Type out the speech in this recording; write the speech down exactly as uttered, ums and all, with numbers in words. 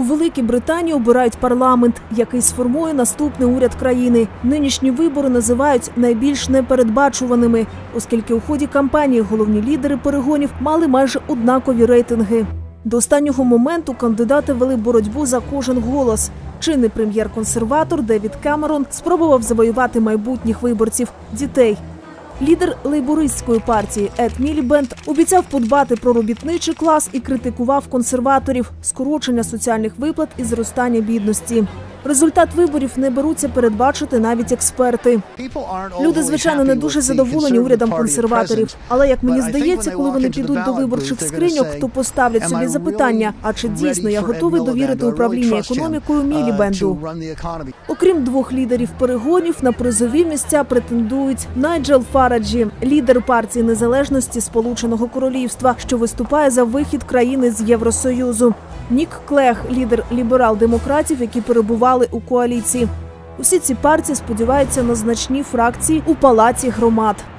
Великій Британії обирають парламент, який сформує наступний уряд країни. Нинішні вибори називають найбільш непередбачуваними, оскільки у ході кампанії головні лідери перегонів мали майже однакові рейтинги. До останнього моменту кандидати вели боротьбу за кожен голос. Чинний прем'єр-консерватор Девід Кемерон спробував завоювати майбутніх виборців – дітей. Лідер лейбористської партії Ед Мілібенд обіцяв подбати про робітничий клас і критикував консерваторів – скорочення соціальних виплат і зростання бідності. Результат виборів не беруться передбачити навіть експерти. Люди, звичайно, не дуже задоволені урядом консерваторів. Але, як мені здається, коли вони підуть до виборчих скриньок, то поставлять собі запитання, а чи дійсно я готовий довірити управління економікою Мілібенду? Окрім двох лідерів перегонів, на призові місця претендують Найджел Фараджі, лідер партії незалежності Сполученого Королівства, що виступає за вихід країни з Євросоюзу. Нік Клег, лідер ліберал-демократів, які перебували у коаліції. Усі ці партії сподіваються на значні фракції у Палаті громад.